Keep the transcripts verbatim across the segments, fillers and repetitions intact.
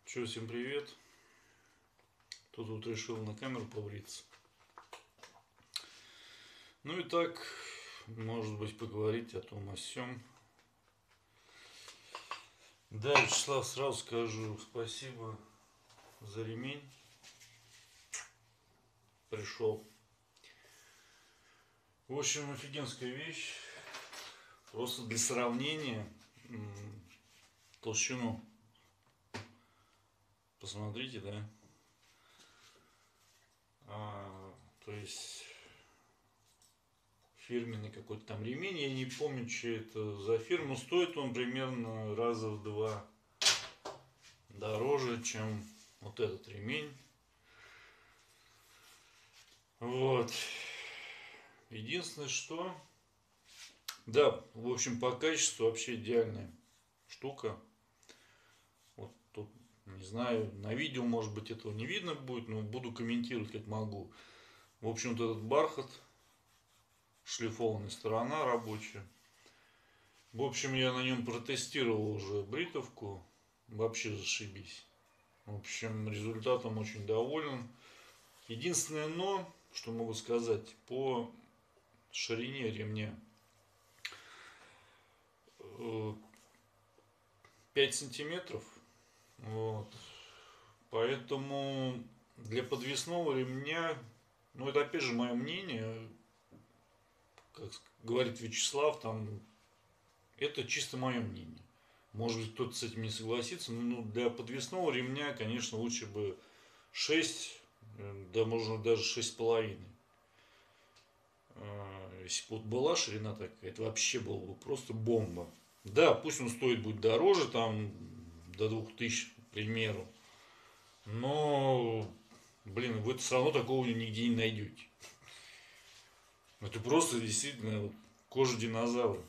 Че, всем привет. Тут вот решил на камеру побриться. Ну и так, может быть, поговорить о том, о сём. Да, Вячеслав, сразу скажу спасибо за ремень. Пришел. В общем, офигенская вещь. Просто для сравнения толщину. Посмотрите, да? А, то есть фирменный какой-то там ремень. Я не помню, что это за фирма. Стоит он примерно раза в два дороже, чем вот этот ремень. Вот. Единственное, что... Да, в общем, по качеству вообще идеальная штука. Вот тут, не знаю, на видео, может быть, этого не видно будет, но буду комментировать, как могу. В общем, вот этот бархат, шлифованная сторона рабочая. В общем, я на нем протестировал уже бритовку. Вообще зашибись. В общем, результатом очень доволен. Единственное но, что могу сказать, по ширине ремня. пять сантиметров. Вот. Поэтому для подвесного ремня, ну это опять же мое мнение, как говорит Вячеслав, там, это чисто мое мнение. Может быть, кто-то с этим не согласится, но для подвесного ремня, конечно, лучше бы шесть, да можно даже шесть с половиной. Если бы вот была ширина такая, это вообще было бы просто бомба. Да, пусть он стоит будет дороже, там, до двух тысяч, к примеру. Но, блин, вы все равно такого нигде не найдете. Это просто действительно вот, кожа динозавра.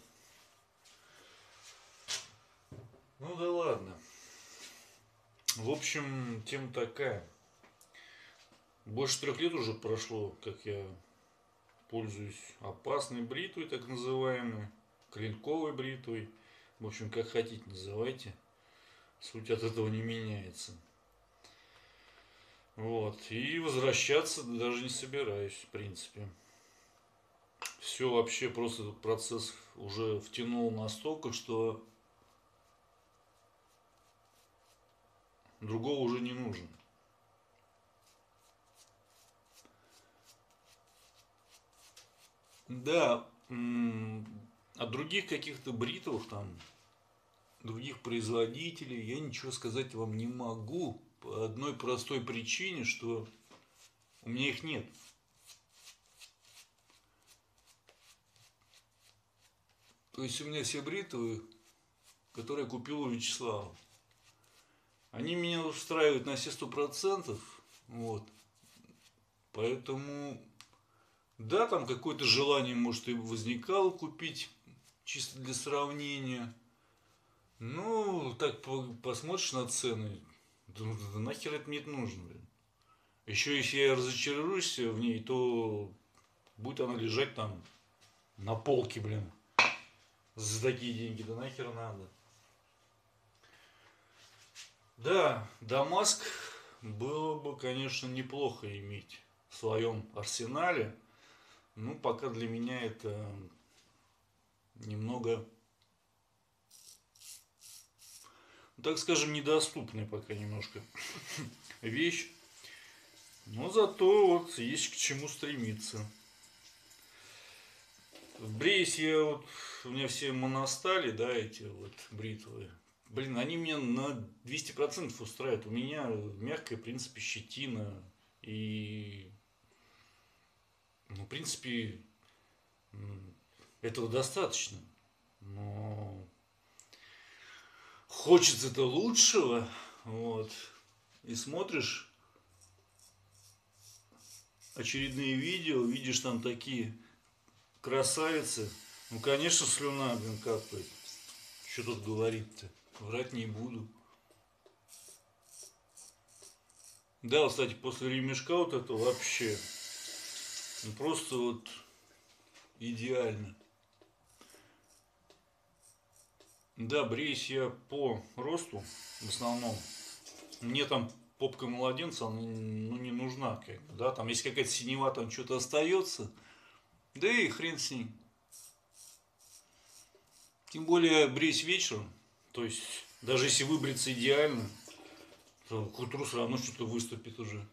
Ну да ладно. В общем, тема такая. Больше трех лет уже прошло, как я пользуюсь опасной бритвой, так называемой, клинковой бритвой. В общем, как хотите называйте. Суть от этого не меняется. Вот. И возвращаться даже не собираюсь, в принципе. Все вообще просто этот процесс уже втянул настолько, что другого уже не нужно. Да, от других каких-то бритвов, там, других производителей я ничего сказать вам не могу. По одной простой причине, что у меня их нет. То есть у меня все бритвы, которые я купил у Вячеслава, они меня устраивают на все сто процентов. Вот. Поэтому, да, там какое-то желание, может, и возникало купить, чисто для сравнения. Ну, так посмотришь на цены, думаю, да нахер это мне это нужно, блин. Еще если я разочаруюсь в ней, то будет она лежать там на полке, блин. За такие деньги, да нахер надо. Да, Дамаск было бы, конечно, неплохо иметь в своем арсенале. Ну, пока для меня это немного, так скажем, недоступная пока немножко вещь. Но зато вот есть к чему стремиться. Бреюсь я вот, у меня все моностали, да, эти вот бритвы. Блин, они меня на двести процентов устраивают. У меня мягкая, в принципе, щетина. И, ну, в принципе, этого достаточно. Но хочется-то лучшего. Вот. И смотришь очередные видео, видишь там такие красавицы. Ну, конечно, слюна, блин, капает. Что тут говорить-то? Врать не буду. Да, кстати, после ремешка вот это вообще ну, просто вот идеально. Да, бреюсь я по росту в основном. Мне там попка младенца, она, ну, не нужна, как бы, да, там, если какая-то синева, там что-то остается, да и хрен с ним. Тем более брить вечером, то есть, даже если выбриться идеально, то к утру все равно что-то выступит уже.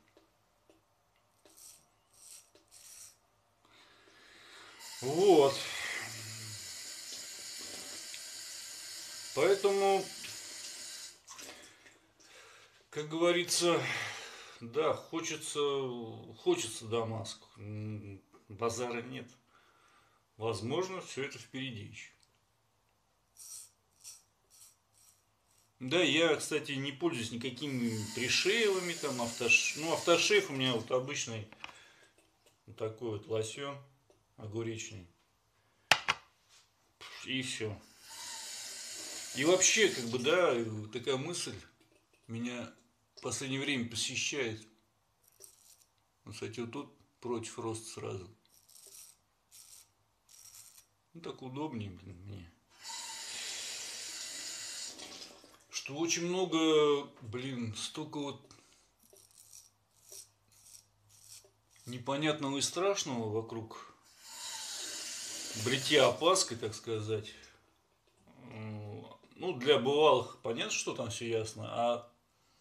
Вот. Поэтому, как говорится, да, хочется, хочется, да, маску. М, Базара нет. Возможно, все это впереди еще. Да, я, кстати, не пользуюсь никакими пришеевыми, там, автош... ну, автошейф у меня вот обычный, вот такой вот лосьон огуречный. И все. И вообще, как бы, да, такая мысль меня в последнее время посещает. Ну, кстати, вот тут против роста сразу. Ну, так удобнее, блин, мне. Что очень много, блин, столько вот непонятного и страшного вокруг бритья опаской, так сказать. Ну, для бывалых понятно, что там все ясно, а,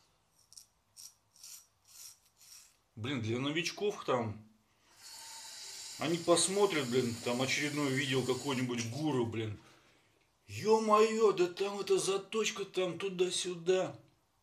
блин, для новичков там, они посмотрят, блин, там очередное видео какой-нибудь гуру, блин. Ё-моё, да там эта заточка там туда-сюда.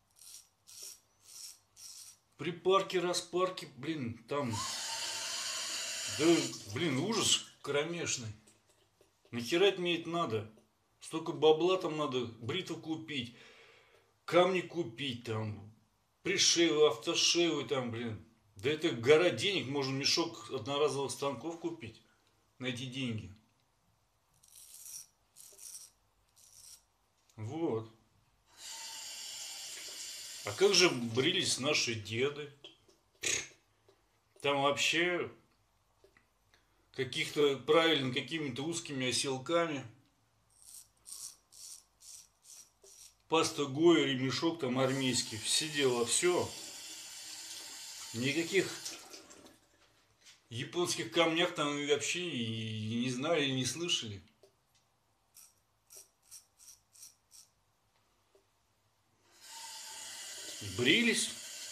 Припарки, распарки, блин, там, да, блин, ужас кромешный. Нахера мне это надо? Столько бабла там надо, бритву купить, камни купить там, пришивы, автошивы там, блин. Да это гора денег, можно мешок одноразовых станков купить на эти деньги. Вот. А как же брились наши деды? Там вообще каких-то, правильно, какими-то узкими оселками. Паста Гоя, ремешок там армейский. Все дела, все. Никаких японских камнях там вообще и не знали, и не слышали. Брились.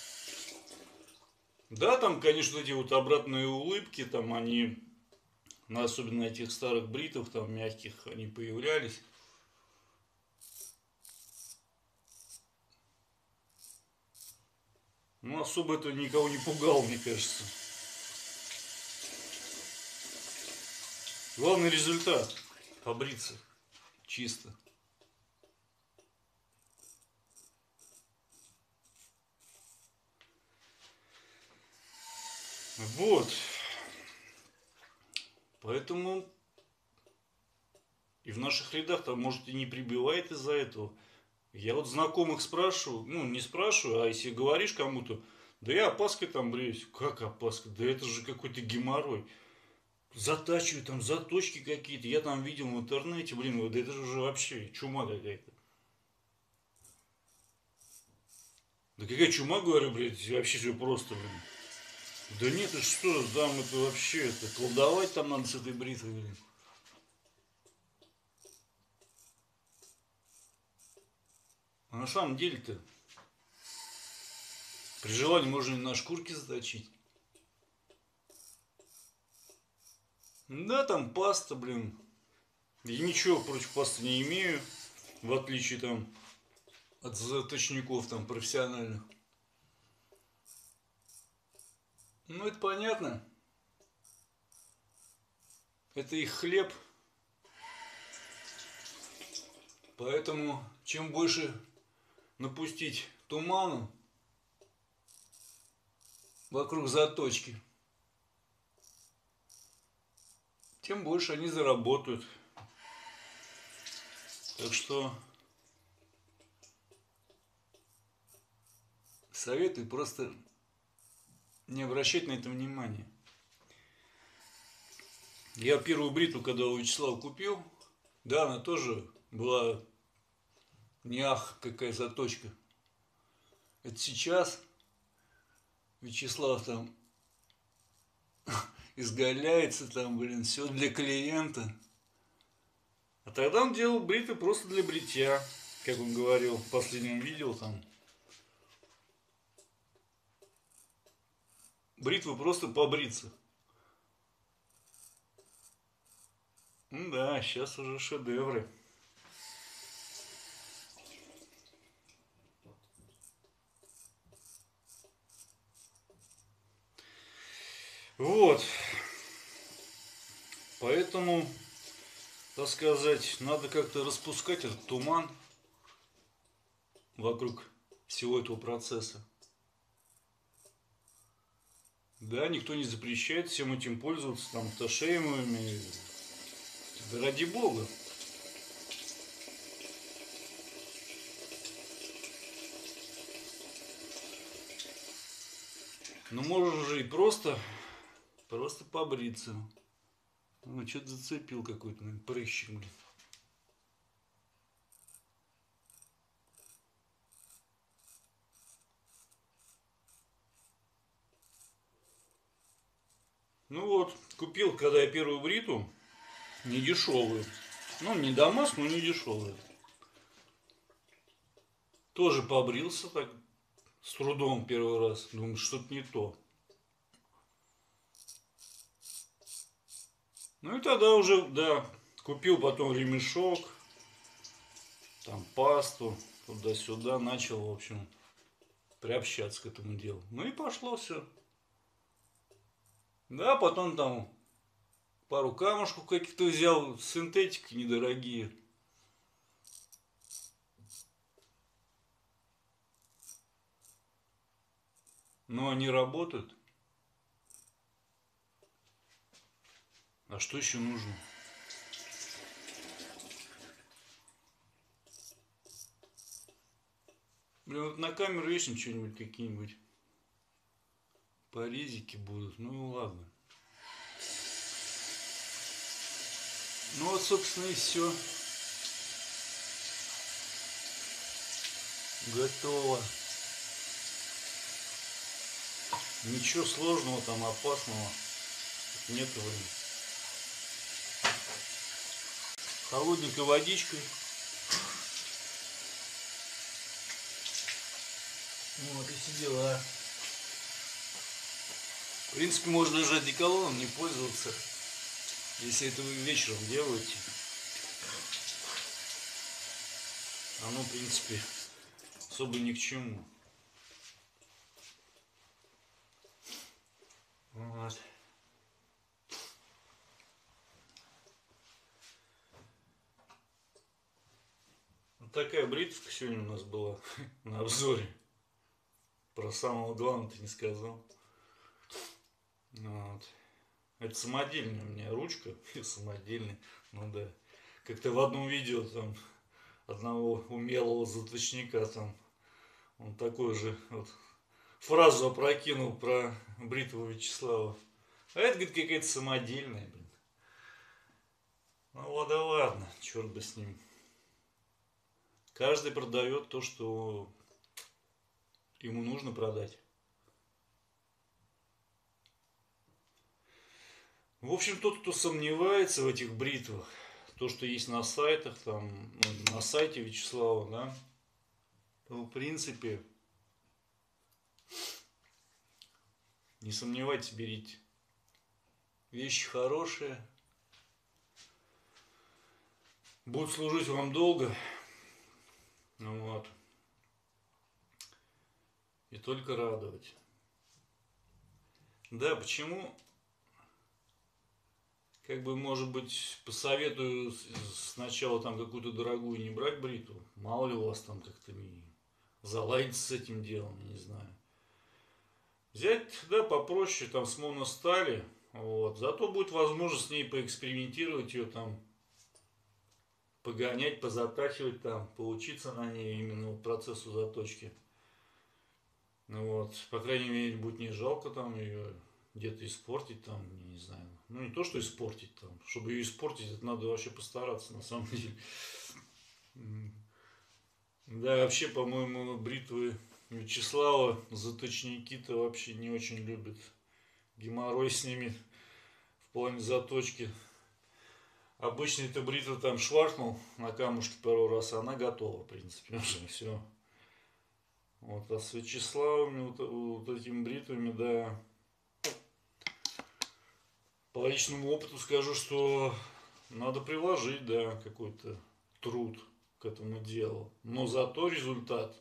Да, там, конечно, эти вот обратные улыбки, там они, ну, особенно на этих старых бритвах, там мягких, они появлялись. Ну, особо это никого не пугало, мне кажется. Главный результат – побриться чисто. Вот. Поэтому и в наших рядах там, может, и не прибивает из-за этого. Я вот знакомых спрашиваю, ну, не спрашиваю, а если говоришь кому-то, да я опаской там бреюсь. Как опаской? Да это же какой-то геморрой. Затачиваю там заточки какие-то. Я там видел в интернете, блин, да это же уже вообще чума какая-то. Да какая чума, говорю, блядь, вообще все просто, блин. Да нет, ты что, там это вообще, это колдовать там надо с этой бритвой, блин. А на самом деле-то, при желании можно и на шкурке заточить. Да, там паста, блин. Я ничего против пасты не имею, в отличие там от заточников там профессиональных. Ну, это понятно. Это их хлеб. Поэтому, чем больше напустить туману вокруг заточки, тем больше они заработают. Так что советую просто не обращать на это внимания. Я первую бритву, когда у Вячеслава купил, да, она тоже была не ах, какая заточка. Это сейчас Вячеслав там изгаляется, там, блин, все для клиента. А тогда он делал бритвы просто для бритья, как он говорил в последнем видео там. Бритвы просто побриться. Ну да, сейчас уже шедевры. Вот. Поэтому, так сказать, надо как-то распускать этот туман вокруг всего этого процесса. Да, никто не запрещает всем этим пользоваться, там, автошеймовыми. Да ради бога. Ну, можно же и просто, просто побриться. Ну, что-то зацепил какой-то, наверное, прыщик, блин. Ну вот, купил, когда я первую бритву, не дешевую. Ну, не Дамаск, но не дешевую. Тоже побрился так, с трудом первый раз. Думаю, что-то не то. Ну и тогда уже, да, купил потом ремешок, там пасту, туда-сюда, начал, в общем, приобщаться к этому делу. Ну и пошло все. Да, потом там пару камушков каких-то взял, синтетики недорогие. Но они работают. А что еще нужно? Блин, вот на камеру вешаем что-нибудь, какие-нибудь порезики будут. Ну ладно. Ну вот, собственно, и все. Готово. Ничего сложного там, опасного нет вроде. Холодненькой водичкой. Вот и все дела. В принципе, можно даже одеколоном не пользоваться, если это вы вечером делаете. Оно, в принципе, особо ни к чему. Вот. Вот такая бритвка сегодня у нас была на обзоре. Про самого главного ты не сказал. Вот. Это самодельная у меня ручка. Самодельная. Ну да. Как-то в одном видео там одного умелого заточника там он такой же вот фразу опрокинул про бритву Вячеслава. А это, говорит, какая-то самодельная, блин. Ну ладно, ладно, черт бы с ним. Каждый продает то, что ему нужно продать. В общем, тот, кто сомневается в этих бритвах, то, что есть на сайтах, там, ну, на сайте Вячеслава, да, то, в принципе, не сомневайтесь, берите. Вещи хорошие. Будут служить вам долго. Ну вот. И только радовать. Да, почему? Как бы, может быть, посоветую сначала там какую-то дорогую не брать бритву. Мало ли у вас там как-то не заладится с этим делом, я не знаю. Взять, да, попроще, там, с моностали. Вот. Зато будет возможность с ней поэкспериментировать, ее там погонять, позатачивать там, поучиться на ней именно процессу заточки. Вот. По крайней мере, будет не жалко там ее где-то испортить там, не знаю. Ну, не то, что испортить там. Чтобы ее испортить, это надо вообще постараться, на самом деле. Да, вообще, по-моему, бритвы Вячеслава заточники-то вообще не очень любят. Геморрой с ними в плане заточки. Обычно это бритва там шваркнул на камушке пару раз, а она готова, в принципе, уже все. Вот, а с Вячеславами, вот, вот этими бритвами, да, по личному опыту скажу, что надо приложить, да, какой-то труд к этому делу. Но зато результат.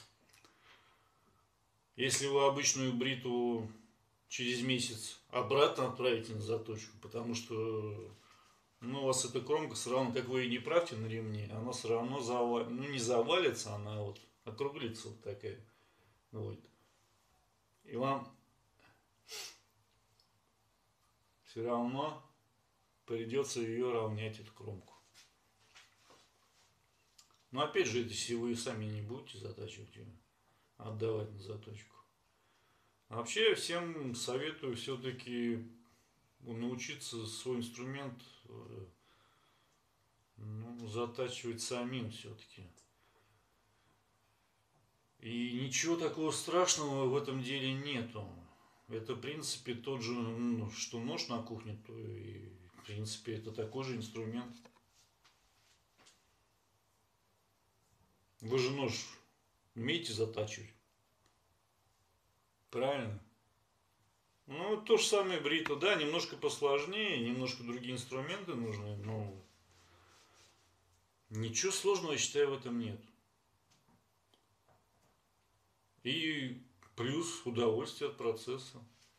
Если вы обычную бритву через месяц обратно отправите на заточку, потому что, ну, у вас эта кромка все равно, как вы и не правьте на ремне, она все равно завалится, ну, не завалится, она вот округлится вот такая. Вот. И вам все равно придется ее равнять, эту кромку. Но опять же, это если вы сами не будете затачивать ее, отдавать на заточку. А вообще, всем советую все-таки научиться свой инструмент, ну, затачивать самим все-таки. И ничего такого страшного в этом деле нету. Это, в принципе, тот же, ну, что нож на кухне, то и, в принципе, это такой же инструмент. Вы же нож умеете затачивать? Правильно? Ну, то же самое бритва, да, немножко посложнее, немножко другие инструменты нужны, но ничего сложного, я считаю, в этом нет. И плюс удовольствие от процесса.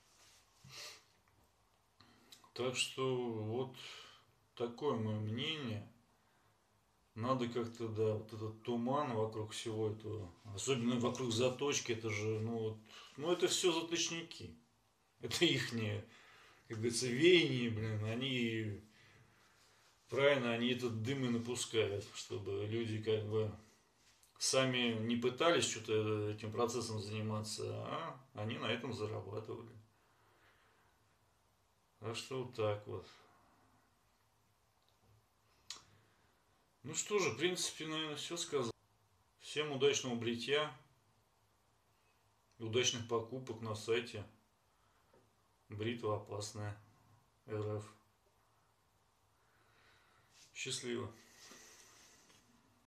Так что вот такое мое мнение. Надо как-то, да, вот этот туман вокруг всего этого, особенно вокруг заточки, это же, ну вот, ну это все заточники. Это ихние, как говорится, веяния, блин, они, правильно, они этот дым и напускают, чтобы люди как бы сами не пытались что-то этим процессом заниматься, а они на этом зарабатывали. Так что вот так вот. Ну что же, в принципе, наверное, все сказал. Всем удачного бритья, удачных покупок на сайте Бритва опасная РФ. Счастливо.